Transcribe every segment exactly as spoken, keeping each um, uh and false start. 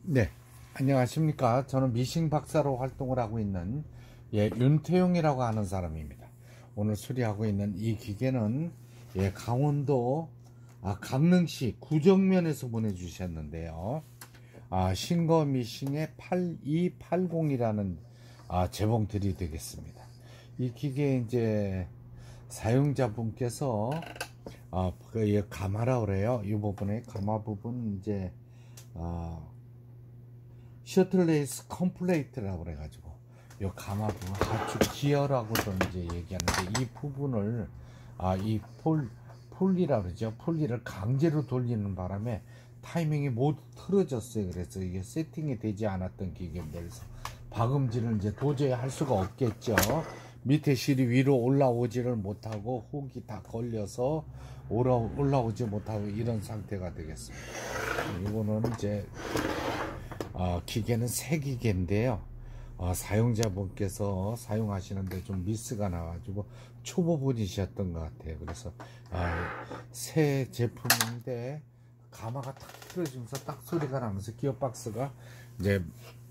네, 안녕하십니까. 저는 미싱 박사로 활동을 하고 있는 예, 윤태용이라고 하는 사람입니다. 오늘 수리하고 있는 이 기계는 예, 강원도 아, 강릉시 구정면에서 보내주셨는데요. 아, 싱거 미싱의 팔이팔공이라는 아, 재봉틀이 되겠습니다. 이 기계 이제 사용자분께서 아, 그 예, 가마라 그래요. 이 부분에 가마 부분 이제 아, 셔틀레이스 컴플레이트라고 그래가지고 요 가마 부분 하축 기어라고도 이제 얘기하는데 이 부분을 아 이 폴 폴리라 그러죠. 폴리를 강제로 돌리는 바람에 타이밍이 모두 틀어졌어요. 그래서 이게 세팅이 되지 않았던 기계인데 그래서 박음질을 이제 도저히 할 수가 없겠죠. 밑에 실이 위로 올라오지를 못하고 훅이 다 걸려서 올라, 올라오지 못하고 이런 상태가 되겠습니다. 이거는 이제 어, 기계는 새 기계인데요. 어, 사용자분께서 사용하시는데 좀 미스가 나가지고 초보분이셨던 것 같아요. 그래서 어, 새 제품인데 가마가 탁 틀어지면서 딱 소리가 나면서 기어박스가 이제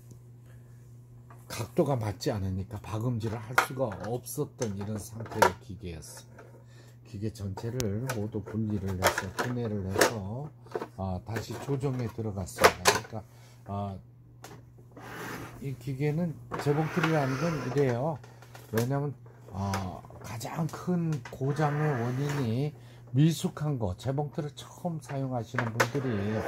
각도가 맞지 않으니까 박음질을 할 수가 없었던 이런 상태의 기계였습니다. 기계 전체를 모두 분리를 해서 분해를 해서 어, 다시 조정에 들어갔습니다. 그러니까 어, 이 기계는 재봉틀이라는 건 이래요. 왜냐면 어, 가장 큰 고장의 원인이 미숙한 거, 재봉틀을 처음 사용하시는 분들이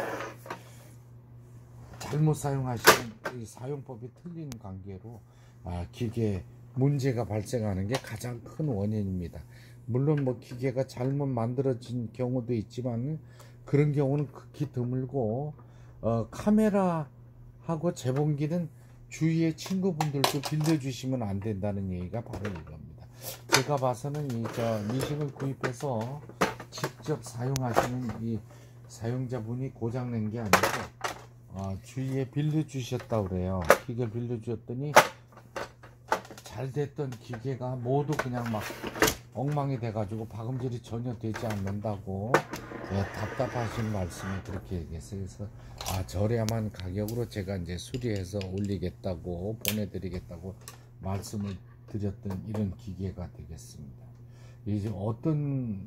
잘못 사용하시는 이 사용법이 틀린 관계로 아, 기계 문제가 발생하는 게 가장 큰 원인입니다. 물론 뭐 기계가 잘못 만들어진 경우도 있지만 그런 경우는 극히 드물고 어, 카메라하고 재봉기는 주위의 친구분들도 빌려주시면 안 된다는 얘기가 바로 이겁니다. 제가 봐서는 이 저 미싱을 구입해서 직접 사용하시는 이 사용자분이 고장낸 게 아니고 어, 주위에 빌려주셨다고 그래요. 기계를 빌려주셨더니 잘 됐던 기계가 모두 그냥 막 엉망이 돼가지고 박음질이 전혀 되지 않는다고 예, 답답하신 말씀을 그렇게 얘기했어요. 그래서 아, 저렴한 가격으로 제가 이제 수리해서 올리겠다고 보내드리겠다고 말씀을 드렸던 이런 기계가 되겠습니다. 이제 어떤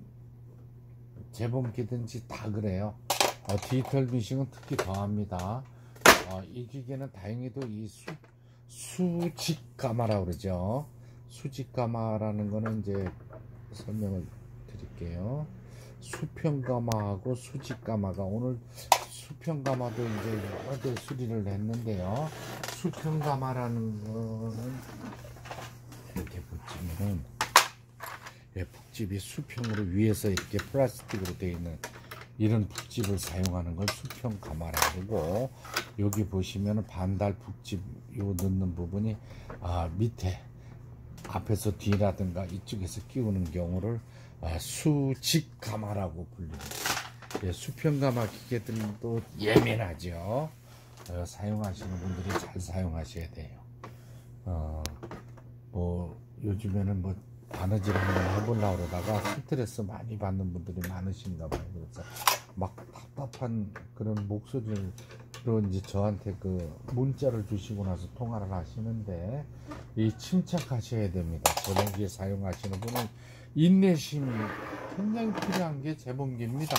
재봉기든지 다 그래요. 어, 디지털 미싱은 특히 더합니다. 어, 이 기계는 다행히도 이 수, 수직 가마라고 그러죠. 수직 가마라는 거는 이제 설명을 드릴게요. 수평 가마하고 수직 가마가 오늘 수평 가마도 이제 여러 대 수리를 했는데요. 수평 가마라는 거는 이렇게 보시면은 예, 북집이 수평으로 위에서 이렇게 플라스틱으로 되어 있는 이런 북집을 사용하는 걸 수평 가마라고 하고 여기 보시면은 반달 북집 요 넣는 부분이 아, 밑에 앞에서 뒤라든가 이쪽에서 끼우는 경우를 아, 수직 가마라고 불립니다. 예, 수평 가마 기계들도 예민하죠. 어, 사용하시는 분들이 잘 사용하셔야 돼요. 어, 뭐 요즘에는 뭐 바느질 한번 해보려고 그러다가 스트레스 많이 받는 분들이 많으신가 봐요. 그래서 막 답답한 그런 목소리로 이제 저한테 그 문자를 주시고 나서 통화를 하시는데 이 침착하셔야 됩니다. 재봉기 사용하시는 분은 인내심이 굉장히 필요한 게 재봉기입니다.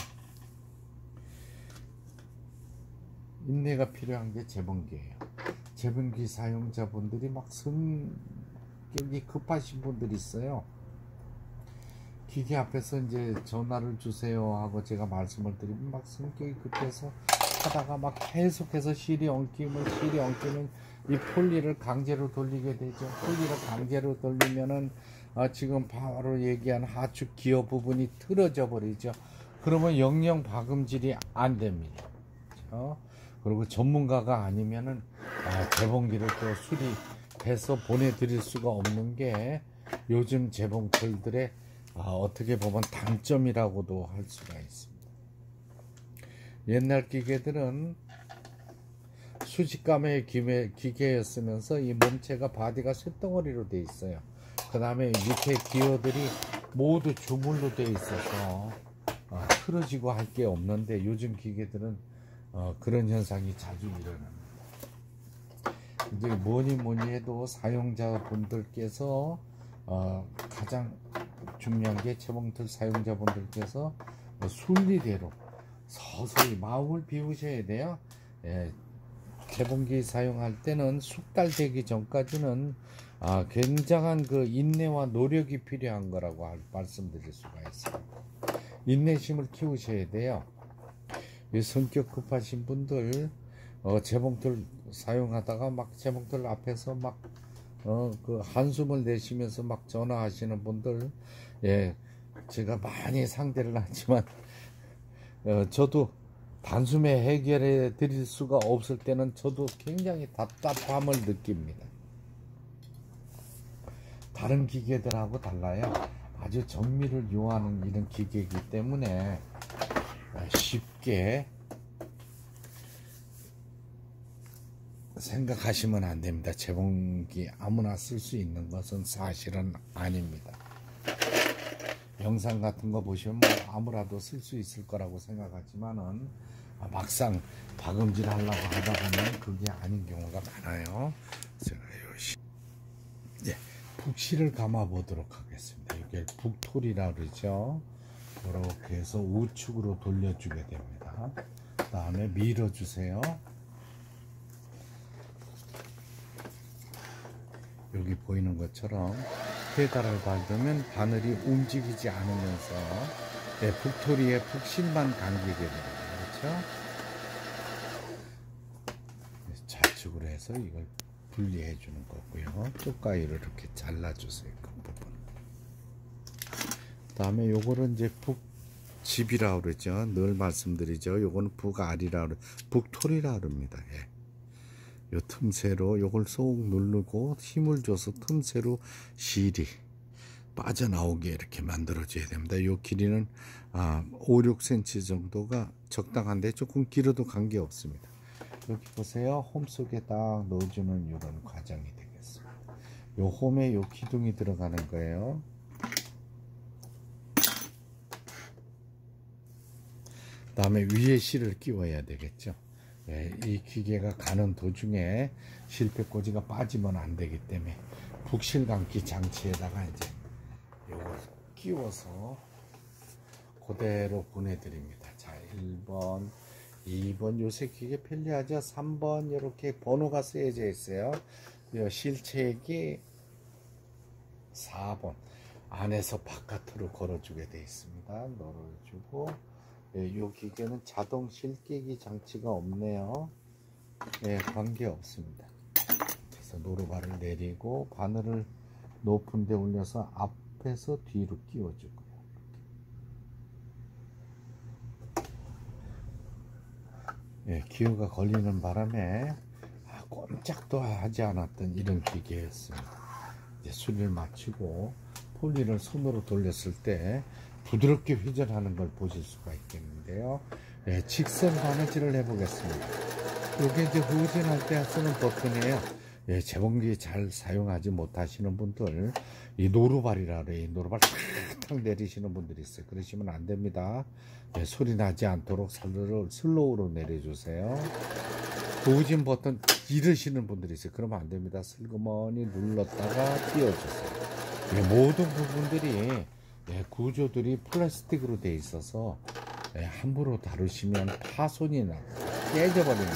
인내가 필요한 게 재봉기예요. 재봉기 사용자분들이 막 성격이 급하신 분들이 있어요. 기계 앞에서 이제 전화를 주세요 하고 제가 말씀을 드리면 막 성격이 급해서 하다가 막 계속해서 실이 엉키면 실이 엉키면 이 폴리를 강제로 돌리게 되죠. 폴리를 강제로 돌리면은 아, 지금 바로 얘기한 하축 기어 부분이 틀어져 버리죠. 그러면 영영 박음질이 안 됩니다. 그렇죠? 그리고 전문가가 아니면은 아, 재봉기를 또 수리해서 보내드릴 수가 없는 게 요즘 재봉틀들의 아, 어떻게 보면 단점이라고도 할 수가 있습니다. 옛날 기계들은 수직감의 기계였으면서 이 몸체가 바디가 쇳덩어리로 되어 있어요. 그 다음에 밑에 기어들이 모두 주물로 되어 있어서 어, 틀어지고 할 게 없는데 요즘 기계들은 어, 그런 현상이 자주 일어납니다. 이제 뭐니 뭐니 해도 사용자분들께서 어, 가장 중요한 게 재봉틀 사용자분들께서 순리대로 서서히 마음을 비우셔야 돼요. 예, 재봉기 사용할 때는 숙달되기 전까지는 아, 굉장한 그 인내와 노력이 필요한 거라고 말씀드릴 수가 있어요. 인내심을 키우셔야 돼요. 성격 급하신 분들 어, 재봉틀 사용하다가 막 재봉틀 앞에서 막 어, 그 한숨을 내쉬면서 막 전화하시는 분들, 예, 제가 많이 상대를 하지만 어, 저도 단숨에 해결해 드릴 수가 없을 때는 저도 굉장히 답답함을 느낍니다. 다른 기계들하고 달라요. 아주 정밀을 요하는 이런 기계이기 때문에 쉽게 생각하시면 안 됩니다. 재봉기 아무나 쓸 수 있는 것은 사실은 아닙니다. 영상 같은 거 보시면 뭐 아무라도 쓸 수 있을 거라고 생각하지만은 막상 박음질 하려고 하다 보면 그게 아닌 경우가 많아요. 제가 요시 네, 북실을 감아 보도록 하겠습니다. 이게 북톨이라 그러죠. 이렇게 해서 우측으로 돌려주게 됩니다. 그 다음에 밀어주세요. 여기 보이는 것처럼 페달을 밟으면 바늘이 움직이지 않으면서 네, 북토리의 북실만 감기게 됩니다. 그렇죠? 좌측으로 해서 이걸 분리해 주는 거고요. 쪽가위를 이렇게 잘라주세요. 그 부분. 그 다음에 요거는 이제 북집이라고 그러죠. 늘 말씀드리죠. 요거는 북알이라 그러, 북토리라 그럽니다. 예. 요 틈새로 요걸 쏙 누르고 힘을 줘서 틈새로 실이 빠져나오게 이렇게 만들어 줘야 됩니다. 요 길이는 아, 오, 육 센티미터 정도가 적당한데 조금 길어도 관계 없습니다. 여기 보세요. 홈 속에 딱 넣어주는 이런 과정이 되겠습니다. 요 홈에 요 기둥이 들어가는 거예요. 그 다음에 위에 실을 끼워야 되겠죠. 네, 이 기계가 가는 도중에 실패꽂이가 빠지면 안 되기 때문에 북실 감기 장치에다가 이제 요걸 끼워서 그대로 보내드립니다. 자, 일 번, 이 번 요새 기계 편리하죠. 삼 번 이렇게 번호가 쓰여져 있어요. 실책이 사 번 안에서 바깥으로 걸어주게 되어 있습니다. 넣어주고 예, 이 기계는 자동 실끼기 장치가 없네요. 예, 관계 없습니다. 그래서 노루발을 내리고 바늘을 높은 데 올려서 앞에서 뒤로 끼워주고요. 예, 기어가 걸리는 바람에 아, 꼼짝도 하지 않았던 이런 기계였습니다. 이제 수리를 마치고 폴리를 손으로 돌렸을 때 부드럽게 회전하는 걸 보실 수가 있겠는데요. 예, 직선 바느질을 해보겠습니다. 이게 이제 회전할 때 쓰는 버튼이에요. 예, 재봉기 잘 사용하지 못하시는 분들, 이 노루발이라 그래요. 이 노루발 탁탁 내리시는 분들이 있어요. 그러시면 안 됩니다. 예, 소리 나지 않도록 슬로우로, 슬로우로 내려주세요. 후진 버튼 이러시는 분들이 있어요. 그러면 안 됩니다. 슬그머니 눌렀다가 띄워주세요. 예, 모든 부분들이 예, 구조들이 플라스틱으로 되어 있어서 예, 함부로 다루시면 파손이 나 깨져버립니다.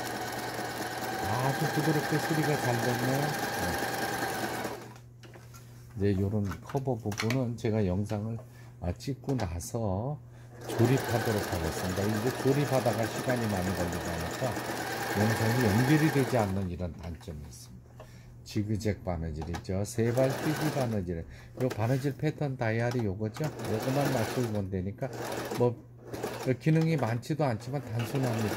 아주 부드럽게 소리가 잘 되네요. 네. 이제 이런 커버 부분은 제가 영상을 아, 찍고 나서 조립하도록 하겠습니다. 이제 조립하다가 시간이 많이 걸리다 보니까 영상이 연결이 되지 않는 이런 단점이 있습니다. 지그잭 바느질이죠. 세발 뛰기 바느질. 요 바느질 패턴 다이아리 요거죠. 요거만 맞추고 보면 되니까 뭐 기능이 많지도 않지만 단순합니다.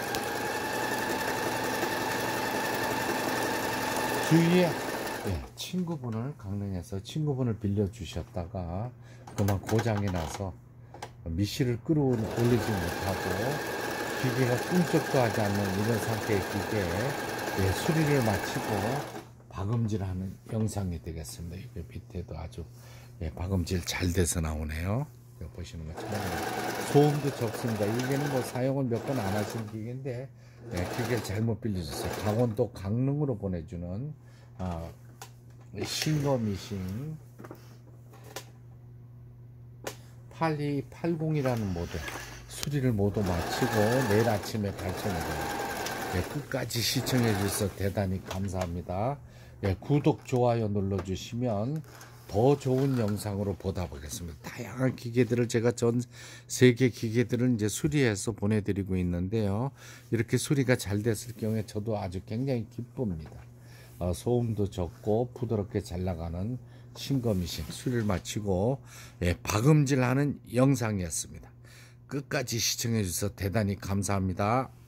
주위에 예, 친구분을 강릉에서 친구분을 빌려 주셨다가 그만 고장이 나서 미실을 끌어올리지 못하고 기계가 꿈쩍도 하지 않는 이런 상태의 기계에 예, 수리를 마치고 박음질하는 영상이 되겠습니다. 이게 밑에도 아주 예, 박음질 잘 돼서 나오네요. 보시는 것처럼 소음도 적습니다. 이게는 뭐 사용을 몇 번 안 하신 기계인데 예, 기계를 잘못 빌려줬어요. 강원도 강릉으로 보내주는 아, 싱거미싱 팔이팔공이라는 모델 수리를 모두 마치고 내일 아침에 발송이 됩니다. 예, 끝까지 시청해 주셔서 대단히 감사합니다. 예, 구독, 좋아요 눌러주시면 더 좋은 영상으로 보다 보겠습니다. 다양한 기계들을 제가 전 세계 기계들을 이제 수리해서 보내드리고 있는데요. 이렇게 수리가 잘 됐을 경우에 저도 아주 굉장히 기쁩니다. 어, 소음도 적고 부드럽게 잘 나가는 싱거미싱 수리를 마치고 예, 박음질하는 영상이었습니다. 끝까지 시청해 주셔서 대단히 감사합니다.